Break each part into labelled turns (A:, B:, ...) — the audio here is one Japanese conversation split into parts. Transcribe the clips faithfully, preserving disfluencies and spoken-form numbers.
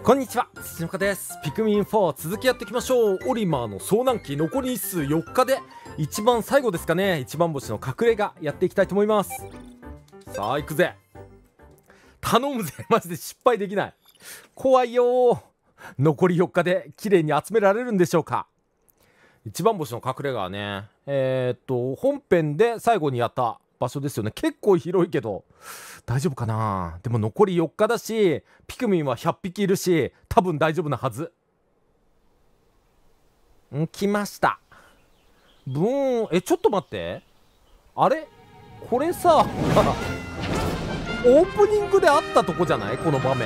A: こんにちは、土のかです。ピクミンフォー続きやっていきましょう。オリマーの遭難期残り日数よっかで一番最後ですかね。一番星の隠れ家やっていきたいと思います。さあ行くぜ。頼むぜ、マジで失敗できない。怖いよー。残りよっかで綺麗に集められるんでしょうか。一番星の隠れ家はね、えー、っと本編で最後にやった場所ですよね。結構広いけど大丈夫かな。でも残りよっかだし、ピクミンはひゃっぴきいるし、多分大丈夫なはず。ん、来ました。ブーン。え、ちょっと待って、あれこれさオープニングであったとこじゃない、この場面。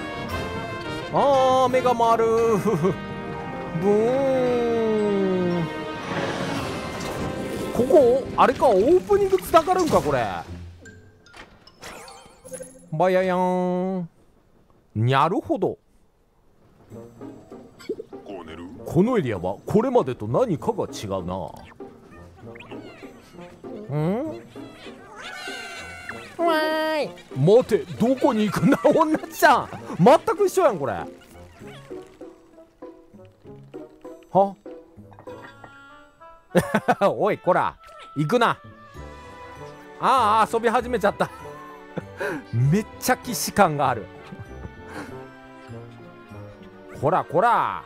A: あー、目が回るブーン。ここあれか、オープニングつながるんかこれ。バヤヤーン。なるほど。このエリアはこれまでと何かが違うな。ん？わーい。待て、どこに行くんだ女ちゃん。全く一緒やんこれ。はおいこら、行くな。ああ、遊び始めちゃっためっちゃ既視感があるこらこら、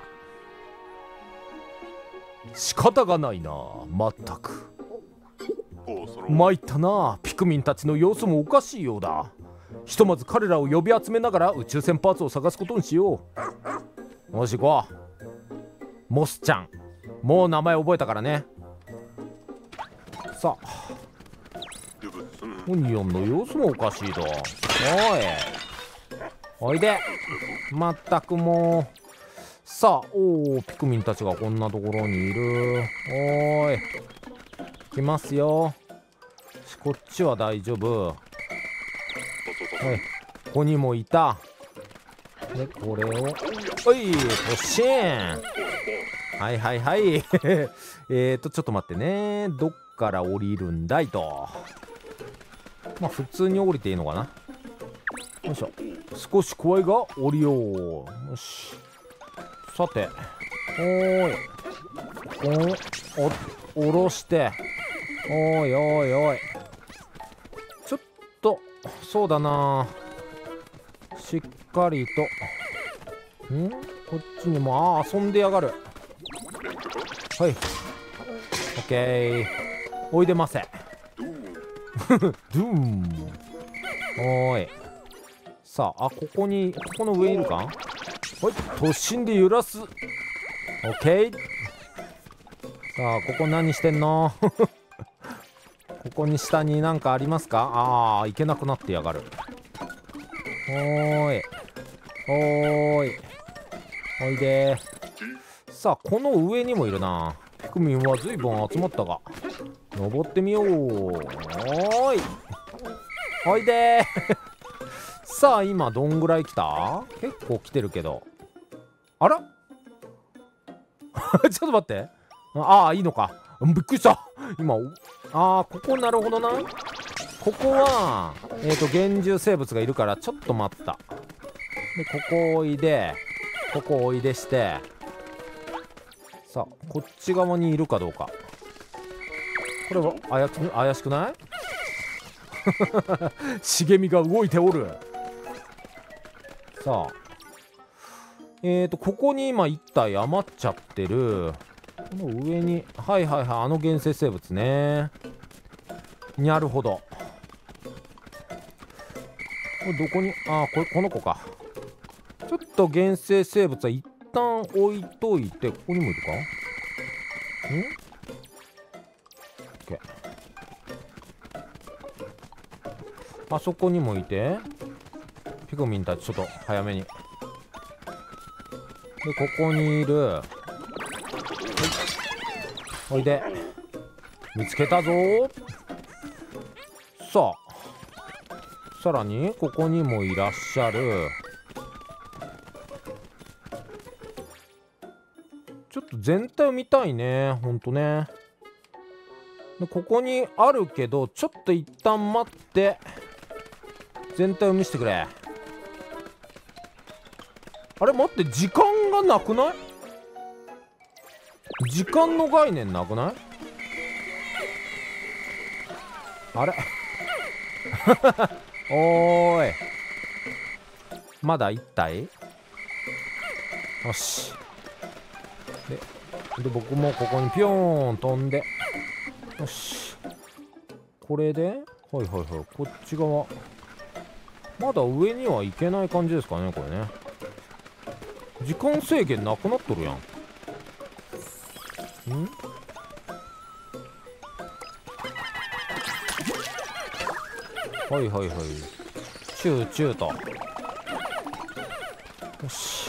A: 仕方がないな。まったく参ったな。ピクミンたちの様子もおかしいようだ。ひとまず彼らを呼び集めながら宇宙船パーツを探すことにしよう。よし行こう。モスちゃん、もう名前覚えたからね。さあ、オニオンの様子もおかしいと。おいおいで。まったくもう。さあ、おお、ピクミンたちがこんなところにいる。おーい、来ますよ。こっちは大丈夫。はい、ここにもいた。でこれをおい突進。はいはいはいえーとちょっと待ってね。どっから降りるんだいと。まあ普通に降りていいのかな。よいしょ。少し怖いが降りよう。よし、さて、おーい、おお下ろして。おいおいおい、ちょっとそうだな、しっかりと。ん、こっちにも、ああ遊んでやがる。はい、オッケー。おいでませドゥーン。おーい。さあ、あ、ここに、ここの上いるか。はい、突進で揺らす。オッケー。さあ、ここ何してんのここに下に何かありますか。ああ、行けなくなってやがる。おーいおーい、おいで。さあ、この上にもいるな。ピクミンは随分集まったが、登ってみよう。おーいおいでさあ、今どんぐらい来た。結構来てるけど。あらちょっと待って。ああ、いいのか。びっくりした。今、ああ、ここなるほどな。ここは、えっと、厳重生物がいるから、ちょっと待った。で、ここおいで、ここおいでして、さあ、こっち側にいるかどうか。これは怪しく、怪しくない茂みが動いておる。さあ、えーと、ここに今いったい余っちゃってる。この上に、はいはいはい、あの原生生物ね。なるほど。これどこに、ああ、これこの子か。ちょっと原生生物は一旦置いといて、ここにもいるか。ん ?OK。あそこにもいて、ピクミンたちちょっと早めに。で、ここにいる。おいで。見つけたぞー。さあ、さらにここにもいらっしゃる。ちょっと全体を見たいね、ほんとね。でここにあるけど、ちょっと一旦待って、全体を見せてくれ。 あれ待って、時間がなくない？時間の概念なくない？あれおーい、まだいったい？よし。で、で僕もここにピョーン飛んで、よし。これで、はいはいはい、こっち側まだ上には行けない感じですかね、これね。時間制限なくなっとるやん。ん？はいはいはい、チューチューと。よし。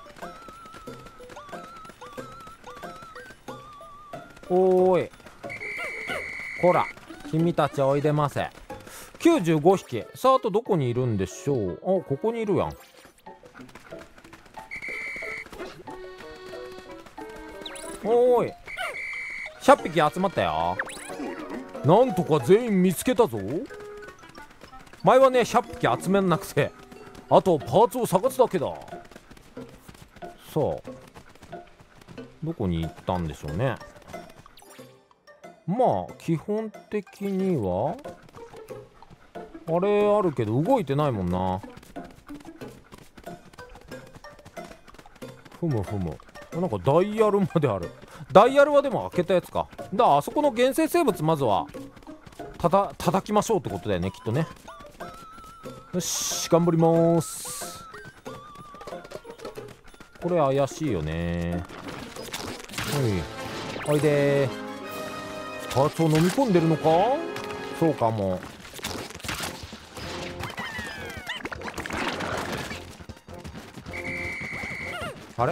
A: おーい、こら君たちおいでませ。きゅうじゅうごひき。さあ、あとどこにいるんでしょう。あ、ここにいるやん。おーい、ひゃっぴき集まったよ。なんとか全員見つけたぞ。前はねひゃっぴき集めんなくて、あとパーツを探すだけだ。さあ、どこに行ったんでしょうね。まあ基本的にはあれあるけど動いてないもんな。ふむふむ、なんかダイヤルまである。ダイヤルはでも開けたやつか。だからあそこの原生生物まずはたた叩きましょうってことだよね、きっとね。よし、頑張りまーす。これ怪しいよね。おいおいでー。パーツを飲み込んでるのか。そうかも。あれ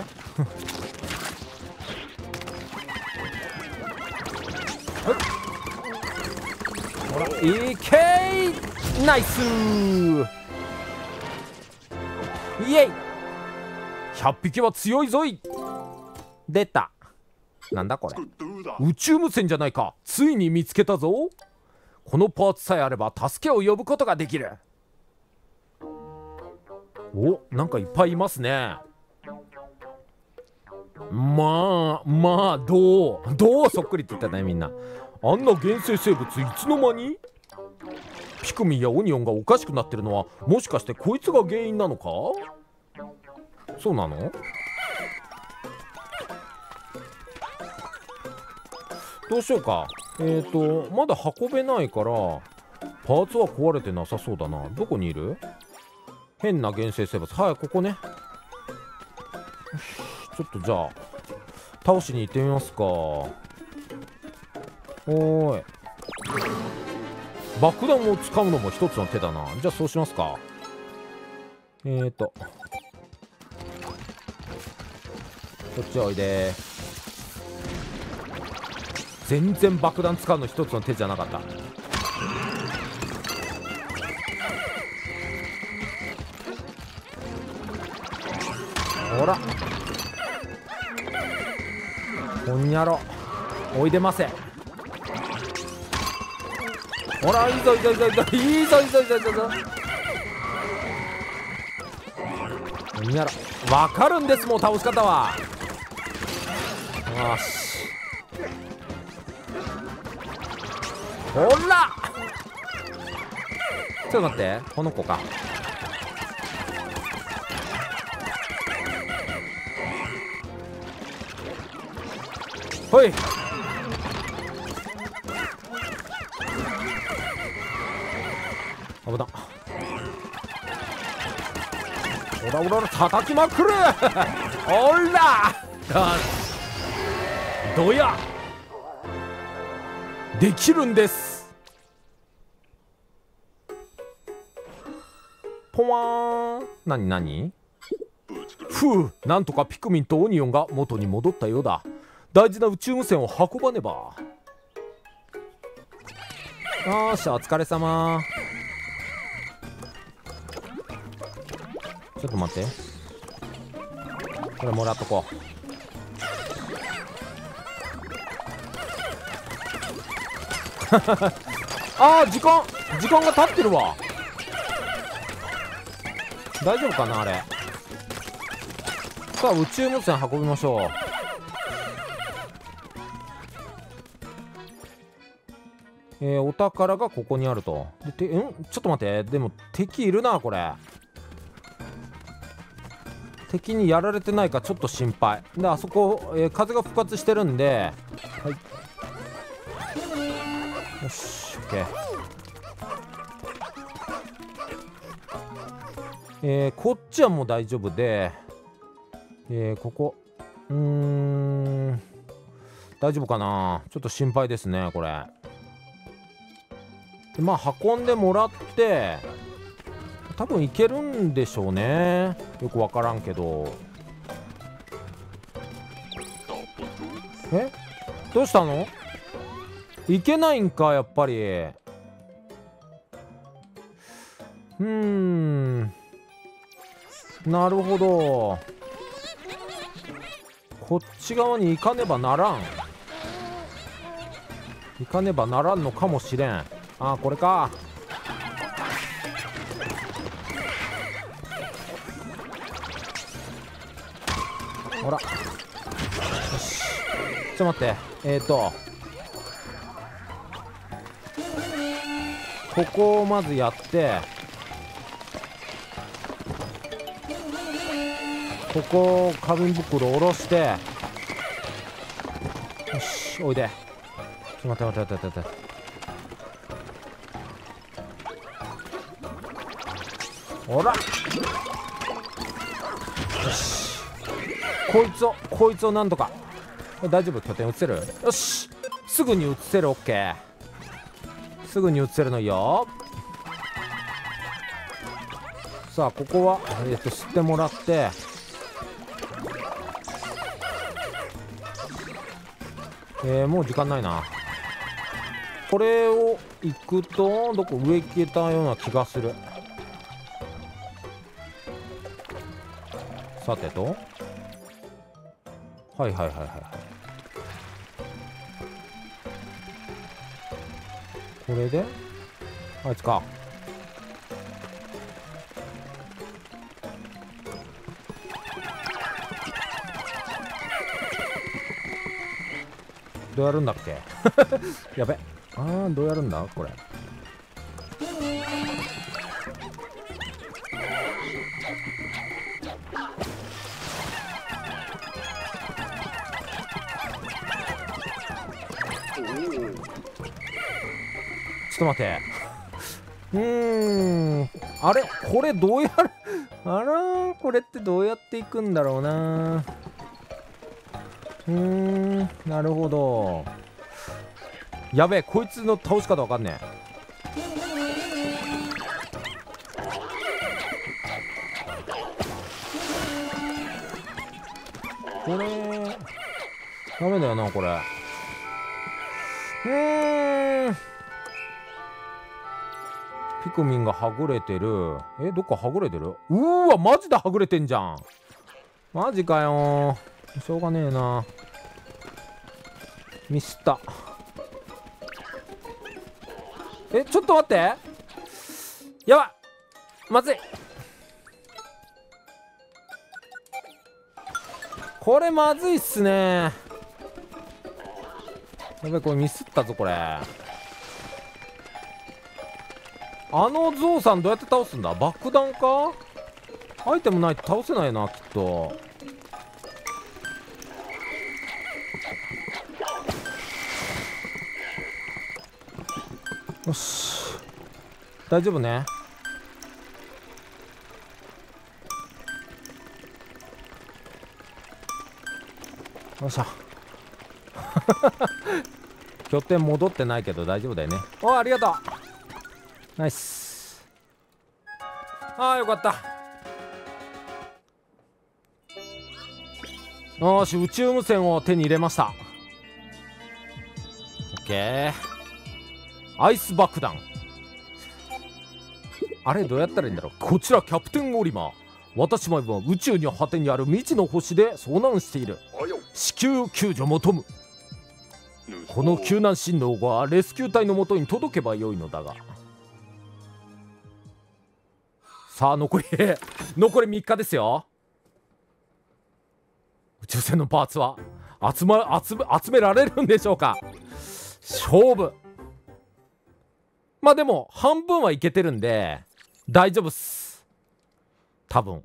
A: ほら、いけー、ナイスー、イエイ、ひゃっぴきは強いぞい。出た。なんだこれ、宇宙無線じゃないか。ついに見つけたぞ。このパーツさえあれば助けを呼ぶことができる。お、なんかいっぱいいますね。まあまあ、どうどうそっくりって言ったね、みんな。あんな原生生物いつの間に。ピクミンやオニオンがおかしくなってるのはもしかしてこいつが原因なのか。そうなの。どうしようか。えっとまだ運べないからパーツは壊れてなさそうだな。どこにいる変な原生生物。はい、ここね。ちょっとじゃあ倒しに行ってみますか。おーい、爆弾を使うのも一つの手だな。じゃあそうしますか。えーとこっちおいで。全然爆弾使うの一つの手じゃなかった。ほら、こんにゃろ、おいでませ。ほら、いいぞいいぞいいぞいいぞいいぞいいぞいいぞいいぞ。こんにゃろ、わかるんです、もう倒し方は。よし、ほら、ちょっと待って、この子か。ほい、危な。おらおらおら、叩きまくるおらどや、できるんです。ポワーン。なになに。ふう、なんとかピクミンとオニオンが元に戻ったようだ。大事な宇宙無線を運ばねば。よーし、お疲れ様。ちょっと待って、これもらっとこう。あー、時間時間が経ってるわ。大丈夫かなあれ。 さあ宇宙無線運びましょう。えー、お宝がここにあると。でてんちょっと待って、でも敵いるなこれ。敵にやられてないかちょっと心配で、あそこ、えー、風が復活してるんで、はい、よし OK。 えー、こっちはもう大丈夫で、えー、ここうーん大丈夫かな、ちょっと心配ですねこれ。でまあ運んでもらって多分いけるんでしょうね、よくわからんけど。えどうしたの？いけないんかやっぱり。うーんなるほど、こっち側に行かねばならん行かねばならんのかもしれん。あーこれか。ほらよし、ちょっと待って、えーとここをまずやって、ここを花瓶袋下ろして、よしおいで。ちょっと待って待って待って待って、ほらよし、こいつをこいつをなんとか。大丈夫、拠点移せる。よし、すぐに移せる。 OK、 すぐに移せるのいいよ。さあここはえっと吸ってもらって、えー、もう時間ないな。これを行くとどこ上行けたような気がする。さてと、はいはいはいはいはい、これであいつか。どうやるんだっけやべ、あーどうやるんだこれ。ちょっと待って、うーんあれこれどうやるあらーこれってどうやっていくんだろうな。うーんなるほど。やべえ、こいつの倒し方わかんねえ。これダメだよなこれ。うーんピクミンがはぐれてる。えどっかはぐれてる。うーわマジではぐれてんじゃん。マジかよー、しょうがねえな、ミスった。えちょっと待って、やばまずい、これまずいっすね。やべこれミスったぞこれ。あのゾウさんどうやって倒すんだ。爆弾か。アイテムないと倒せないなきっと。よし大丈夫ね。よっしゃ拠点戻ってないけど大丈夫だよね。おありがとう、ナイス。あーよかった。よし宇宙無線を手に入れました。オッケー、アイス爆弾。あれどうやったらいいんだろう。こちらキャプテンオリマー、私も今宇宙の果てにある未知の星で遭難している。至急救助求む。この救難信号がレスキュー隊のもとに届けばよいのだが。さあ残り残りみっかですよ。 宇宙船のパーツは集ま集め集められるんでしょうか。勝負。まあでも半分はいけてるんで大丈夫っす多分。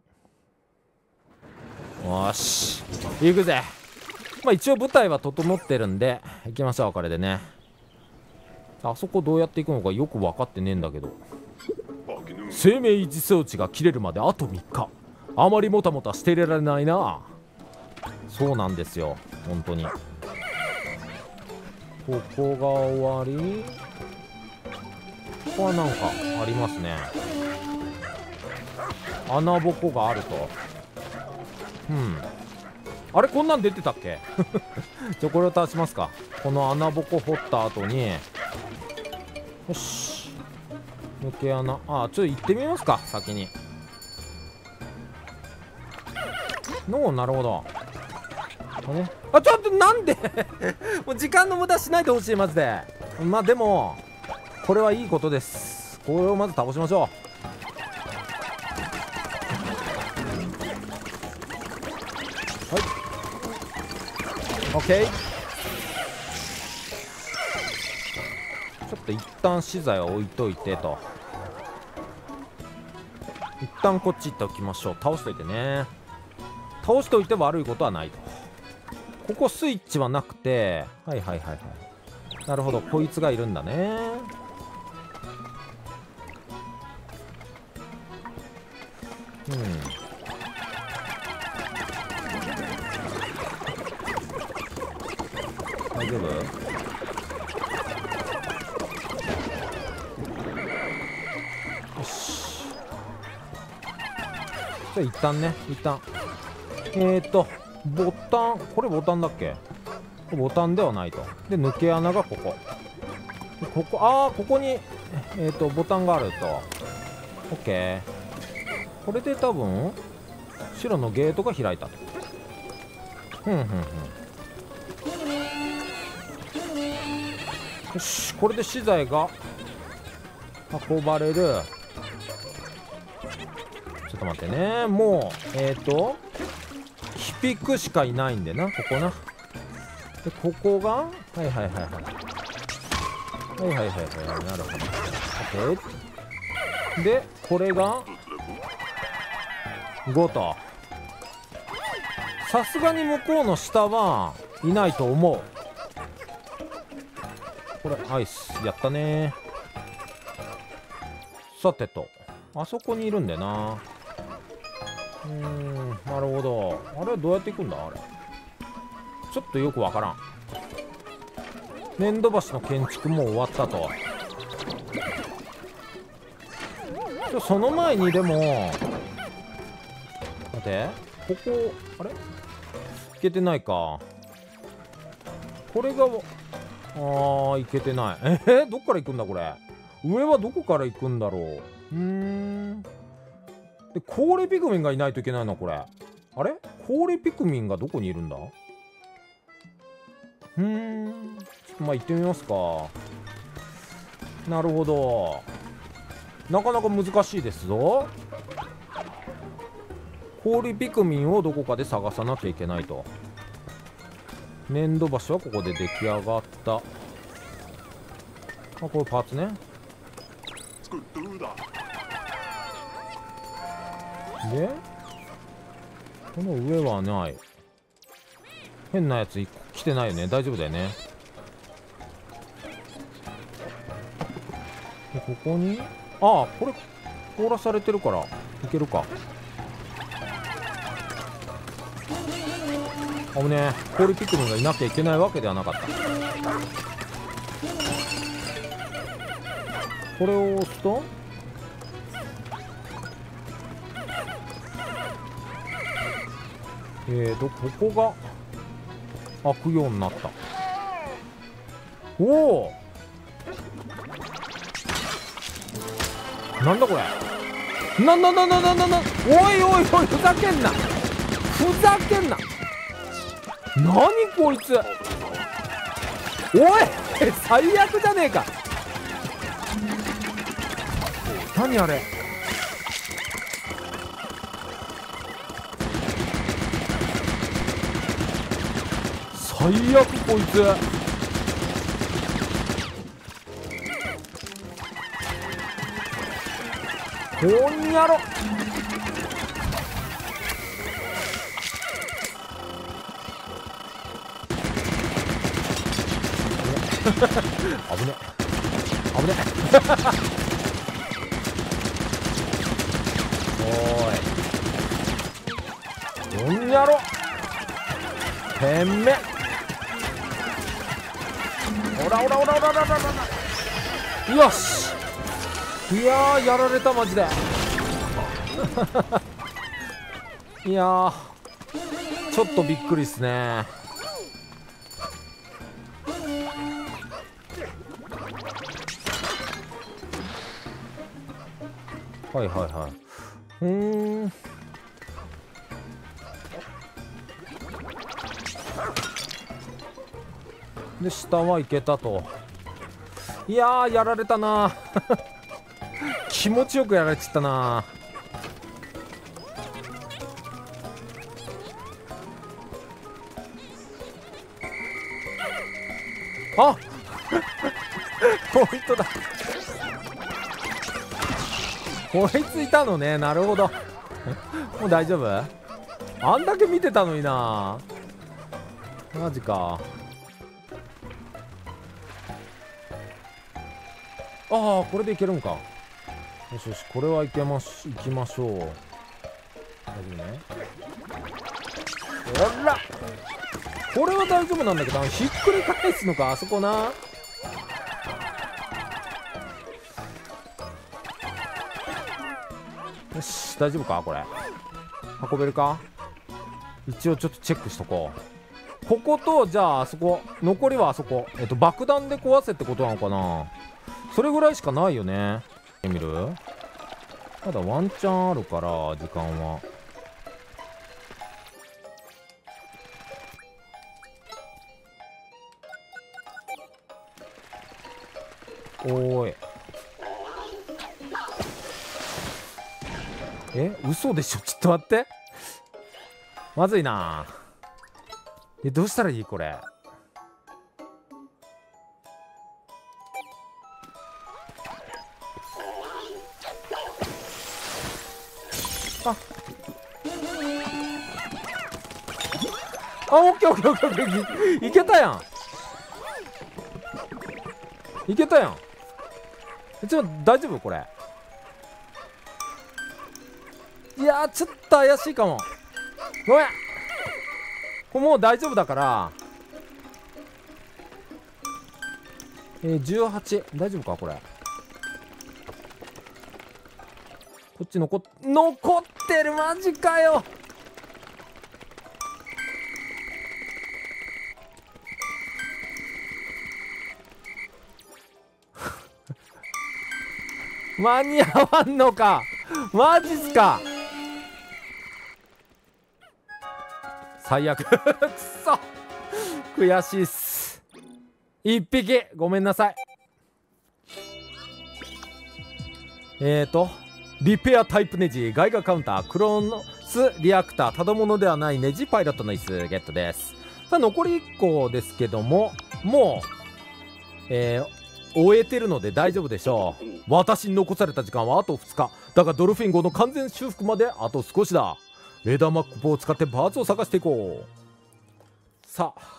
A: よし行くぜ。まあ一応舞台は整ってるんで行きましょう。これでね、あそこどうやって行くのかよく分かってねえんだけど。生命維持装置が切れるまであとみっか。あまりもたもたしていられないな。そうなんですよ本当に。ここが終わり。ここはなんかありますね。穴ぼこがあると。うんあれこんなん出てたっけじゃあこれを足しますか。この穴ぼこ掘った後に、よし抜け穴、あちょっと行ってみますか先に。のなるほど。あれあちょっとなんでもう時間の無駄しないでほしいマジで。まあでもこれはいいことです。これをまず倒しましょう。はい OK。 ちょっと一旦資材を置いといてと。一旦こっち行っておきましょう。倒しといてね。倒しておいて悪いことはないと。ここスイッチはなくて、はいはいはいはい。なるほど、こいつがいるんだね。うん大丈夫？よし。じゃあ一旦ね、一旦えーとボタン、これボタンだっけ？ボタンではないと。で抜け穴がここ。でここ、ああここにえーとボタンがあると。 OK。 これで多分白のゲートが開いたと。ふんふんふん。よしこれで資材が運ばれる。ちょっと待ってね。もうえっとヒピクしかいないんでな、ここな。でここがはいはいはいはいはいはいはいはいなるほど。 OK でこれがごと。さすがに向こうの下はいないと思う。これアイスやったね。さてとあそこにいるんだよな。うーんなるほど。あれはどうやって行くんだあれ。ちょっとよくわからん。粘土橋の建築も終わったと。その前にでも待て、ここあれ行けてないか。これがあー行けてない。えー、どっから行くんだこれ。上はどこから行くんだろう。うーんで氷ピクミンがいないといけないのこれ。あれ氷ピクミンがどこにいるんだ。うーんまあ行ってみますか。なるほど。なかなか難しいですぞ。氷ピクミンをどこかで探さなきゃいけないと。粘土橋はここで出来上がった。あこれパーツね。でこの上はない。変なやつ来てないよね。大丈夫だよね。でここにああこれ凍らされてるからいけるか。あぶねえ。氷ピクミンがいなきゃいけないわけではなかった。これを押すとえーとここが開くようになった。おおなんだこれ。なななななななおいおいおいふざけんなふざけんな。なにこいつ。おい最悪じゃねえか。何あれ。 最悪こいつ。こんやろ。危ね危ねおーい、こんやろてめえ。おらおらおらおらおらおらおら。よし。いやー、やられたマジで。いやー、ちょっとびっくりっすね。はいはいはい。うーん。で下はいけたと。いやー、やられたな。気持ちよくやられちゃったな。あポイントだ。こいついたのね。なるほど。もう大丈夫。あんだけ見てたのにな。マジか。ああ、これでいけるんか。よしよし、これはいけまし、いきましょう。大丈夫ね。ほら、これは大丈夫なんだけど、ひっくり返すのか、あそこな。よし、大丈夫かこれ。運べるか。一応ちょっとチェックしとこう。ここと、じゃああそこ残りはあそこ、えっと爆弾で壊せってことなのかな。それぐらいしかないよね。見る？まだワンチャンあるから時間は。おーい。え、嘘でしょ。ちょっと待って。まずいな。え、どうしたらいいこれ。ああ、オッケーオッケーオッケーオッケー。いけたやん。いけたやん。ちょっと大丈夫これ。いやー、ちょっと怪しいかも。ごめん。これもう大丈夫だから。えー、じゅうはち。大丈夫かこれ。こっち残っ残ってる。マジかよ。間に合わんのか。マジっすか。最悪。くっそ悔しいっす。一匹ごめんなさい。えーとリペアタイプネジ、ガイガカウンター、クロノスリアクター、ただものではないネジパイロットの椅子ゲットです。さあ残りいっこですけども、もう、えー、終えてるので大丈夫でしょう。私に残された時間はあとふつかだが、ドルフィン号の完全修復まであと少しだ。レーダーマップを使ってパーツを探していこう。さあ、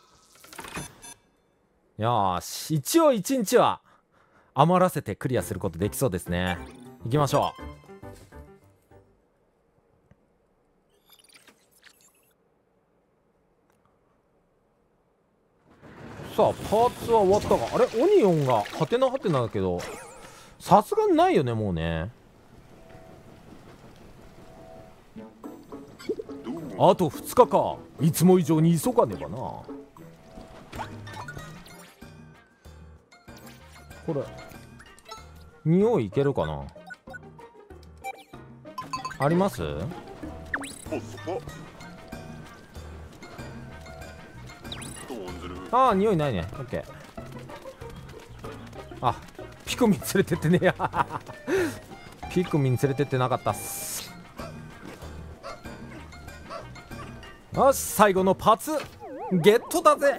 A: よーし、一応いちにちは余らせてクリアすることできそうですね。行きましょう。さあパーツは終わったが、あれオニオンがハテナハテナだけど、さすがにないよねもうね。あとふつかか。いつも以上に急がねばな。これ匂いいけるかな。あります？ああ、匂いないね。オッケー。あ、ピクミン連れてってねや。ピクミン連れてってなかったっす。よし、最後のパーツゲットだぜ。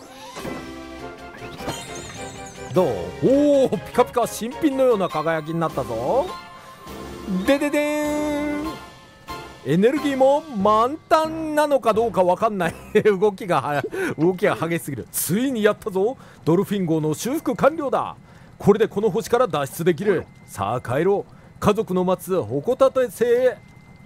A: どう？おお、ピカピカ新品のような輝きになったぞ。でででーん。エネルギーも満タンなのかどうかわかんない動きが動きが激しすぎる。ついにやったぞ。ドルフィン号の修復完了だ。これでこの星から脱出できる。さあ帰ろう。家族の待つ矛立て星へ。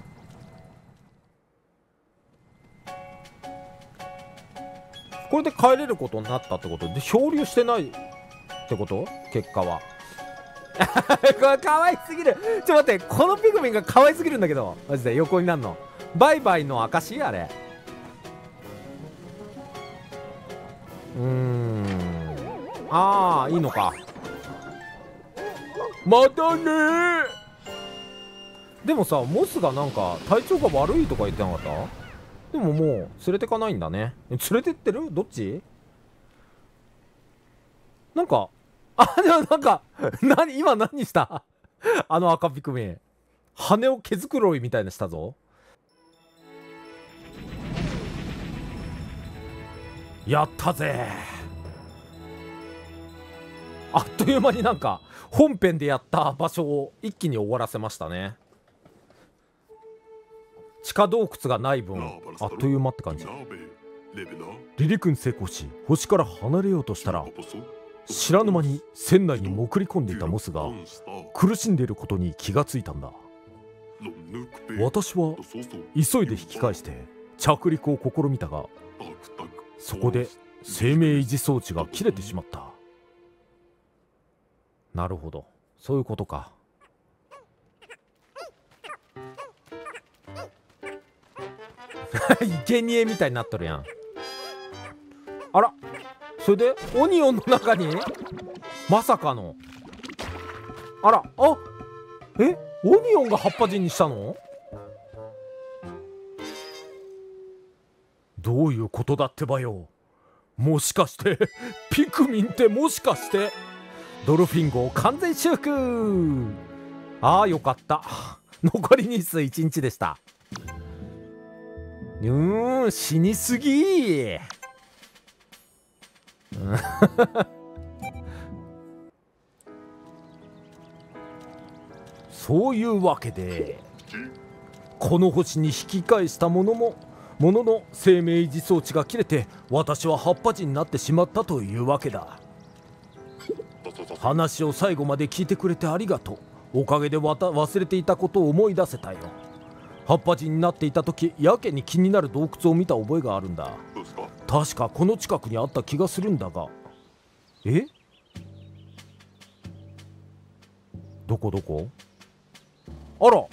A: これで帰れることになったってことで、漂流してないってこと？結果はこれ可愛すぎる。ちょっと待って、このピクミンが可愛すぎるんだけど、マジで横になるの。バイバイの証あれ。うーん、ああいいのか。またねー。でもさ、モスがなんか体調が悪いとか言ってなかった？でももう連れてかないんだね。連れてってる？どっち？なんかあ、でもなんか何今何したあの赤ピクミン。羽を毛づくろいみたいなしたぞ。やったぜ。あっという間になんか本編でやった場所を一気に終わらせましたね。地下洞窟がない分あっという間って感じ。離陸に成功し星から離れようとしたら、知らぬ間に船内に潜り込んでいたモスが苦しんでいることに気がついたんだ。私は急いで引き返して着陸を試みたが、そこで生命維持装置が切れてしまった。なるほど、そういうことか。生贄みたいになっとるやん。あら、それでオニオンの中にまさかの、あら、あえオニオンが葉っぱ人にしたの？どういうことだってばよ。もしかしてピクミンってもしかしてドルフィン号完全修復。ああよかった。残り日数いちにちでした。うーん、死にすぎそういうわけでこの星に引き返したものもものの生命維持装置が切れて、私は葉っぱ人になってしまったというわけだ。話を最後まで聞いてくれてありがとう。おかげでわた忘れていたことを思い出せたよ。葉っぱ人になっていた時、やけに気になる洞窟を見た覚えがあるんだ。確かこの近くにあった気がするんだが。え？どこどこ？あら、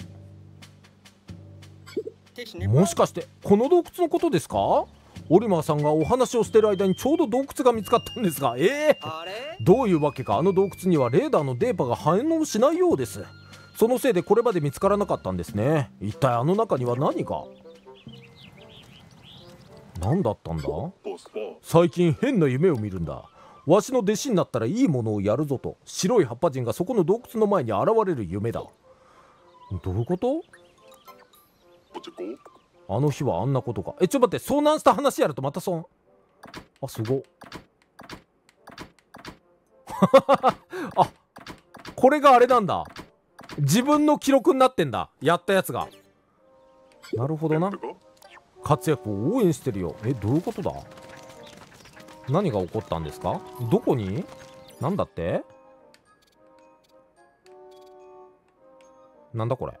A: もしかしてこの洞窟のことですか？オリマーさんがお話をしている間にちょうど洞窟が見つかったんですが、えー、どういうわけかあの洞窟にはレーダーの電波が反応しないようです。そのせいでこれまで見つからなかったんですね。一体あの中には何が？何だったんだ？最近変な夢を見るんだ。わしの弟子になったらいいものをやるぞと白い葉っぱ人がそこの洞窟の前に現れる夢だ。どういうこと？あの日はあんなことか。え、ちょっと待って、遭難した話やるとまた損。あ、すごあ、これがあれなんだ。自分の記録になってんだ、やったやつが。なるほどな。活躍を応援してるよ。え、どういうことだ？何が起こったんですか？どこに？なんだって？なんだこれ。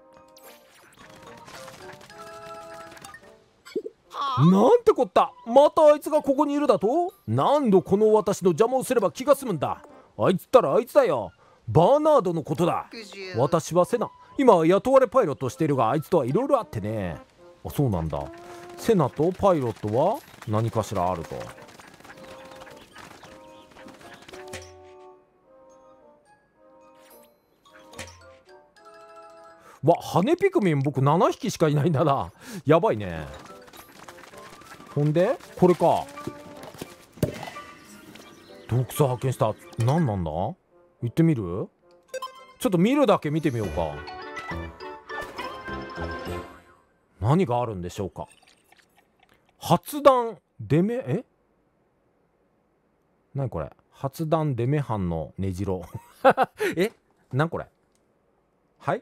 A: なんてこった。またあいつがここにいるだと？何度この私の邪魔をすれば気が済むんだ。あいつったらあいつだよ。バーナードのことだ。私はセナ。今は雇われパイロットをしているが、あいつとはいろいろあってね。あ、そうなんだ。セナとパイロットは何かしらあると。わ、羽ピクミン僕ななひきしかいないんだな。やばいね。ほんでこれか。洞窟発見した。何なんだ？行ってみる？ちょっと見るだけ見てみようか。何があるんでしょうか。 発弾デメえ何これ、発弾デメ班のねじろえなんこれ、はい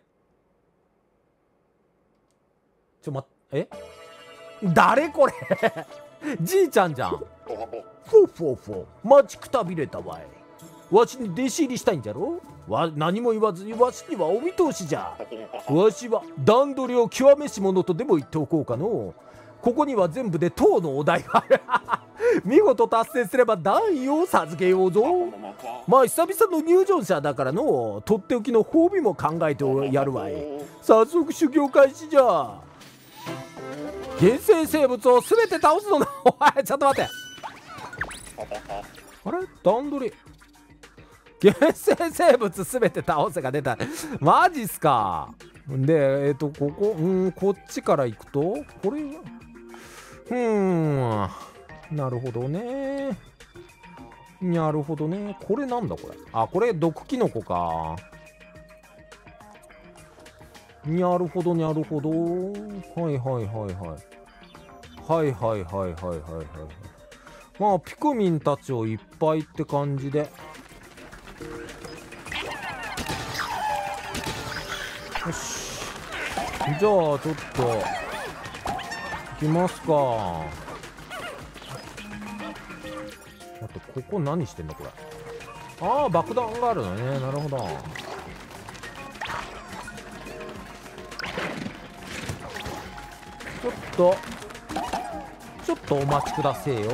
A: ちょまえ誰これじいちゃんじゃん。フォーフォーフォー待ちくたびれたわい。わしに弟子入りしたいんじゃろ。わ何も言わずにわしにはお見通しじゃ。わしは段取りを極めし者とでも言っておこうかの。ここには全部でとうのお題がある見事達成すれば段位を授けようぞ。まあ久々の入場者だからのとっておきの褒美も考えてやるわい。早速修行開始じゃ。原生生物を全て倒すのだおいちょっと待って、あれ段取り原生生物全て倒せが出たマジっすか。でえっ、ー、とここうんこっちから行くとこれうーんなるほどねなるほどね。これなんだこれ、あこれ毒キノコか。なるほどなるほど、はいはいはいはいはいはいはいはいはいはい。まあピクミンたちをいっぱいって感じで、よしじゃあちょっといきますか。待ってここ何してんのこれ。ああ爆弾があるのね。なるほど。ちょっとちょっとお待ちくださいよ。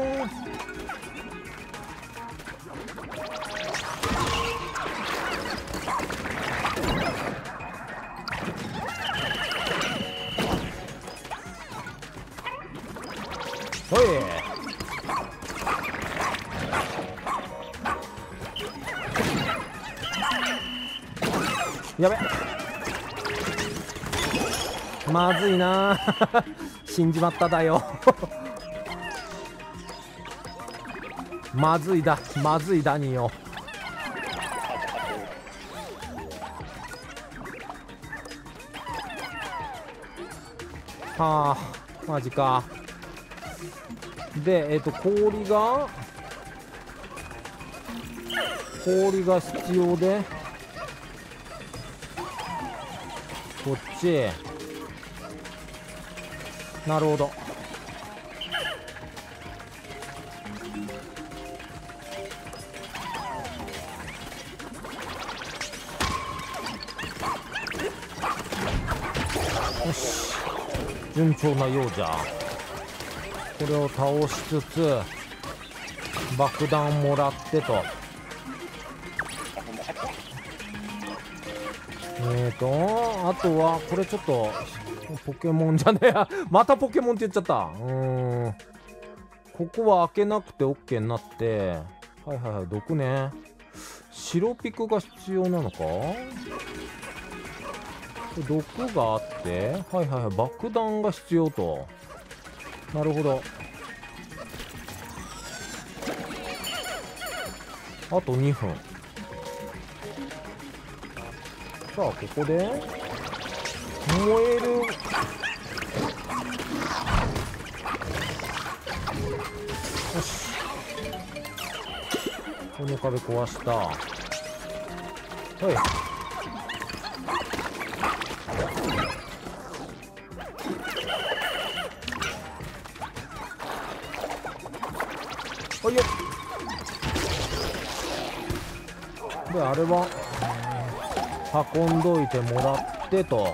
A: ほいやべまずいな死んじまっただよまずいだまずいだによ。はあマジか。でえっ、ー、と氷が氷が必要でこっちなるほど。よし順調なようじゃ。これを倒しつつ爆弾もらってと。えーとあとはこれちょっとポケモンじゃねえやまたポケモンって言っちゃった。うーんここは開けなくて OK になって、はいはいはい毒ね。白ピクが必要なのか。毒があってはいはいはい爆弾が必要と。なるほど。あとにふん。さあここで燃えるよしこの壁壊した。はいはいよであれは運んどいてもらってと。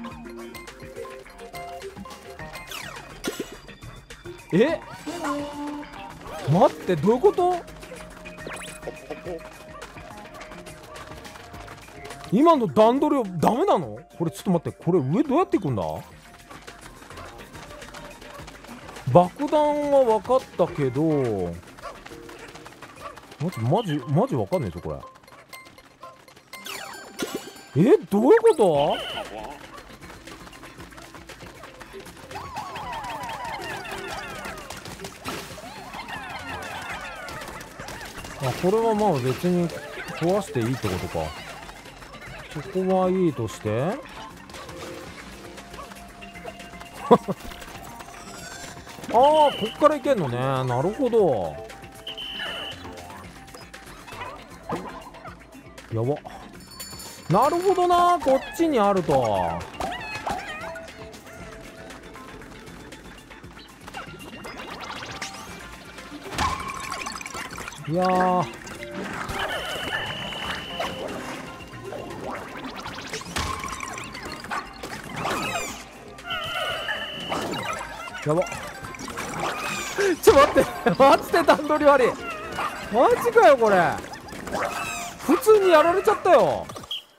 A: え待ってどういうこと。今の段取りはダメなのこれ。ちょっと待ってこれ上どうやっていくんだ。爆弾は分かったけどマジマジマジ分かんないでしょこれ。えどういうこと。あこれはまあ別に壊していいってことか。そこはいいとしてこっからいけんのね。なるほど。やば。なるほどな、こっちにあると。いやー、やば。ちょっと待ってマジで段取り悪い。マジかよこれ。普通にやられちゃったよ。やば。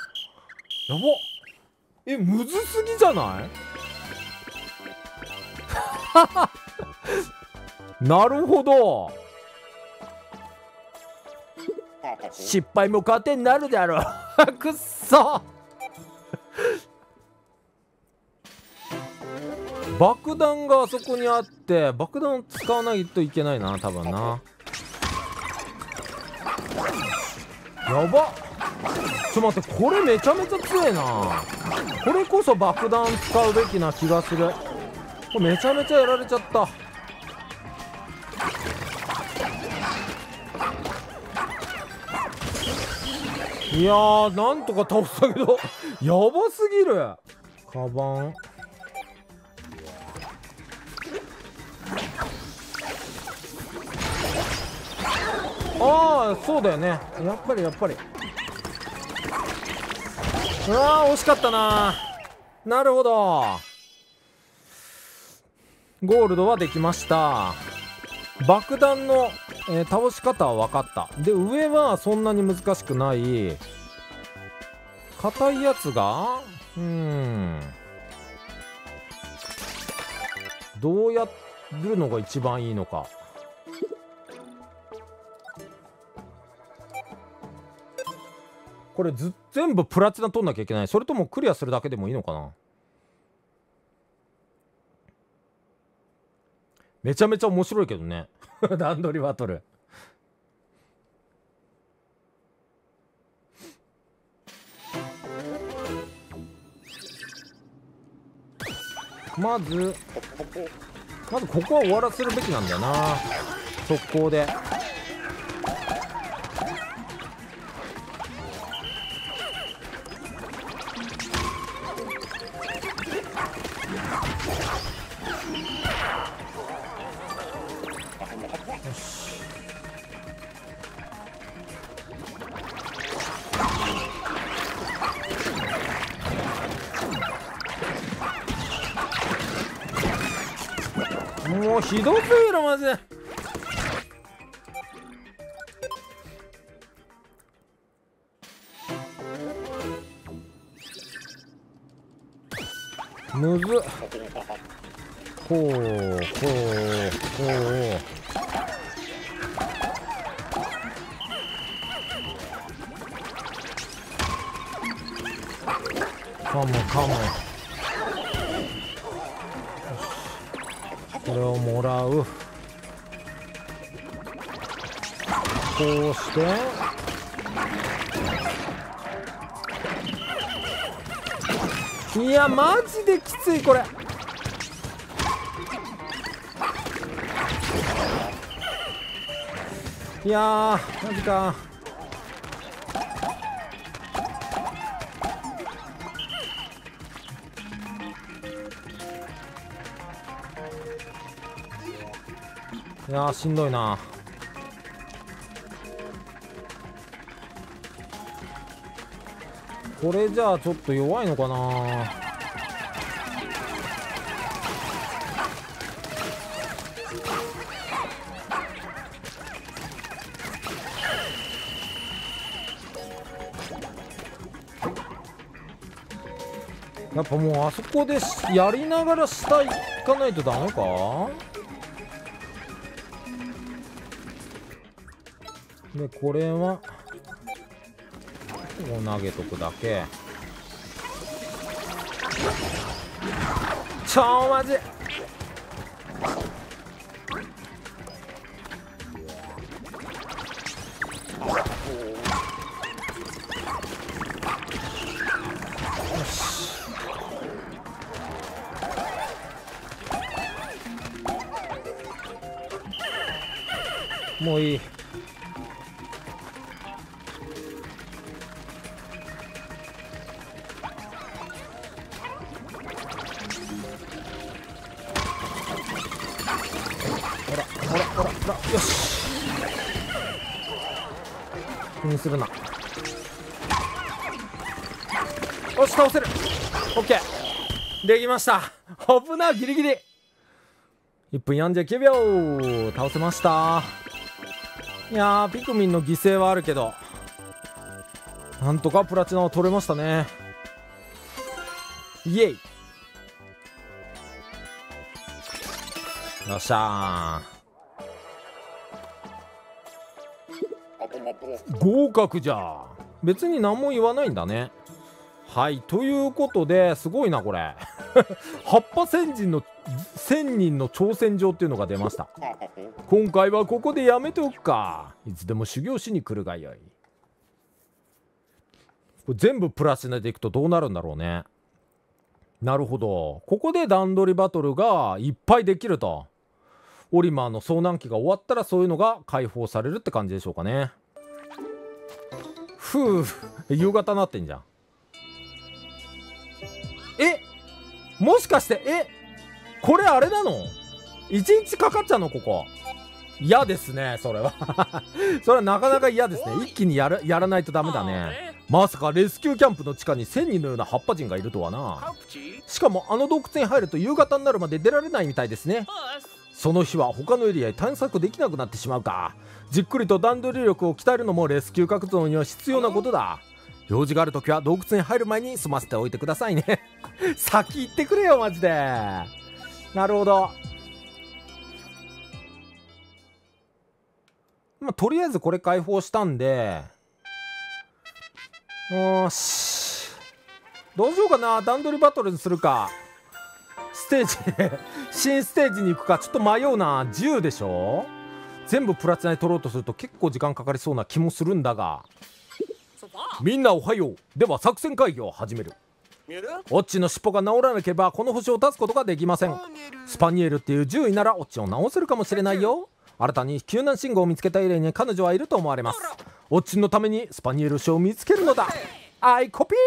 A: え、むずすぎじゃないなるほど。失敗も糧になるだろうくっそ。爆弾があそこにあって、爆弾を使わないといけないな、多分な。やばっ。ちょ待って、これめちゃめちゃ強えな。これこそ爆弾使うべきな気がする。これめちゃめちゃやられちゃった。いやー、なんとか倒したけどやばすぎる。カバン、ああそうだよね。やっぱりやっぱりうわー惜しかったな。なるほど、ゴールドはできました。爆弾の、えー倒し方は分かった。で上はそんなに難しくない。硬いやつがうーんどうやるのが一番いいのか。これず全部プラチナ取んなきゃいけない？それともクリアするだけでもいいのかな。めちゃめちゃ面白いけどね段取りバトル。まずまずここは終わらせるべきなんだよな、速攻で。もうひどすぎるマジで。むずっ。こうこうこうカモカモ。これをもらう。こうしていやマジできついこれ。いやーマジか。いやーしんどいな。これじゃあちょっと弱いのかな。やっぱもうあそこでやりながら下行かないとダメか。でこれはこう投げとくだけ。ちょマジもういい。ほらほらほらほら、よし、気にするな。よし、倒せる。オッケー、できました。危な、ギリギリ。いっぷんよんじゅうきゅうびょう、倒せました。いやー、ピクミンの犠牲はあるけど、なんとかプラチナを取れましたね。イエイ。よっしゃー、合格じゃ。別に何も言わないんだね。はい、ということですごいなこれ葉っぱ仙人の千人の挑戦状っていうのが出ました。今回はここでやめておくか。いつでも修行しに来るがよい。これ全部プラチナでいくとどうなるんだろうね。なるほど、ここで段取りバトルがいっぱいできると。オリマーの遭難期が終わったらそういうのが解放されるって感じでしょうかね。ふう、夕方なってんじゃん。え、もしかして、え、これあれなの？一日かかっちゃうのここ。嫌ですねそれはそれはなかなか嫌ですね。一気にやるやらないとダメだね。まさかレスキューキャンプの地下にせんにんのような葉っぱ人がいるとはな。しかもあの洞窟に入ると夕方になるまで出られないみたいですね。その日は他のエリアへ探索できなくなってしまうか。じっくりと段取り力を鍛えるのもレスキュー活動には必要なことだ。用事があるときは洞窟に入る前に済ませておいてくださいね先行ってくれよマジで。なるほど。まあとりあえずこれ解放したんで、よし、どうしようかな。段取りバトルにするか、ステージ新ステージに行くかちょっと迷うな。じゅうでしょ。全部プラチナに取ろうとすると結構時間かかりそうな気もするんだが。みんなおはよう。では作戦会議を始める。オッチの尻尾が治らなければこの星を立つことができません。スパニエルっていう獣医ならオッチを治せるかもしれないよ。新たに救難信号を見つけたエリアに彼女はいると思われます。オッチのためにスパニエル氏を見つけるのだ。アイコピ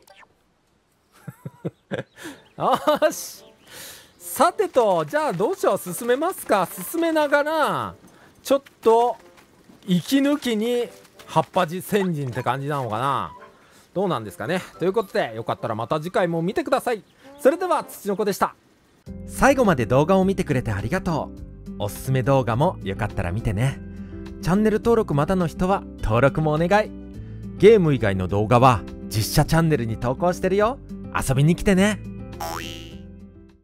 A: ーよし、さてと、じゃあどうしよう。進めますか。進めながらちょっと息抜きに葉っぱじ仙人って感じなのかな。どうなんですかね。ということでよかったらまた次回も見てください。それでは土の子でした。最後まで動画を見てくれてありがとう。おすすめ動画もよかったら見てね。チャンネル登録まだの人は登録もお願い。ゲーム以外の動画は実写チャンネルに投稿してるよ。遊びに来てね。